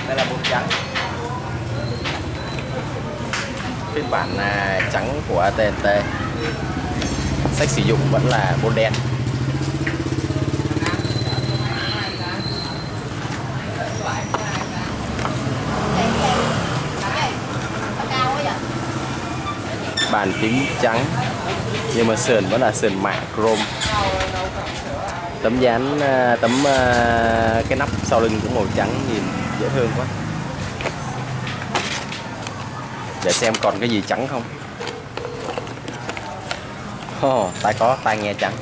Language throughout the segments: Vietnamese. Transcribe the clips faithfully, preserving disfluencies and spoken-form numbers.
Đây là bồn trắng. Phiên bản à, trắng của a tê en tê. Sách sử dụng vẫn là bồn đen. Bàn phím trắng nhưng mà sườn vẫn là sườn mạ chrome. Tấm dán tấm cái nắp sau lưng cũng màu trắng, nhìn dễ thương quá. Để xem còn cái gì trắng không. Oh, tai có tai nghe trắng.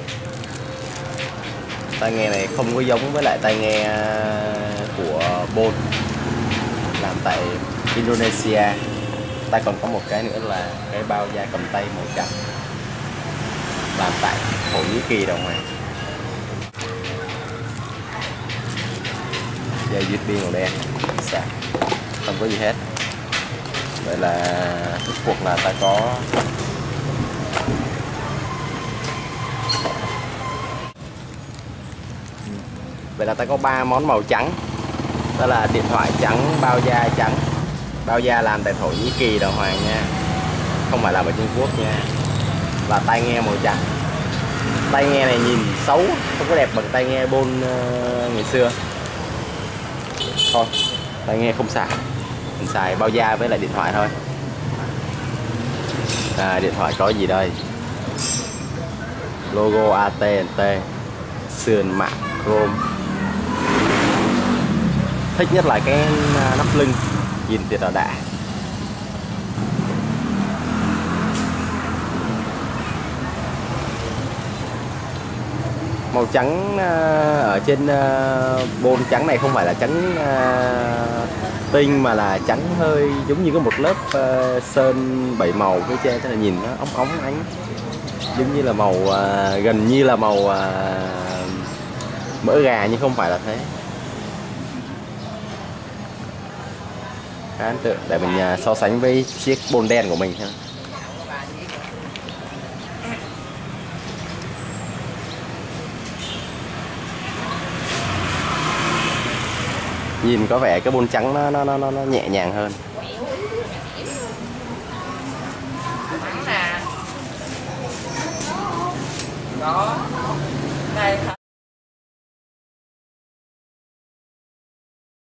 Tai nghe này không có giống với lại tai nghe của Bose, làm tại Indonesia. Tai còn có một cái nữa là cái bao da cầm tay màu trắng, làm tại Thổ Nhĩ Kỳ đồng này. Dây u ét bê màu đen, sạc, không có gì hết. Vậy là rốt cuộc là ta có Vậy là ta có ba món màu trắng. Đó là điện thoại trắng, bao da trắng. Bao da làm tại Thổ Nhĩ Kỳ đồng hoàng nha, không phải làm ở Trung Quốc nha. Và tai nghe màu trắng. Tai nghe này nhìn xấu, không có đẹp bằng tai nghe Bose uh, ngày xưa. Thôi, tai nghe không xài, mình xài bao da với lại điện thoại thôi. À, điện thoại có gì đây? Logo a tê en tê, sườn mạ chrome. Thích nhất là cái nắp lưng, nhìn thiệt là đã. Màu trắng ở trên Bose trắng này không phải là trắng tinh mà là trắng hơi giống như có một lớp sơn bảy màu phía trên, thế là nhìn nó óng óng ánh, giống như là màu gần như là màu mỡ gà nhưng không phải là thế. Khá ấn tượng, để mình so sánh với chiếc Bose đen của mình ha. Nhìn có vẻ cái Bose trắng nó nó nó nó nhẹ nhàng hơn. Đó. Đây.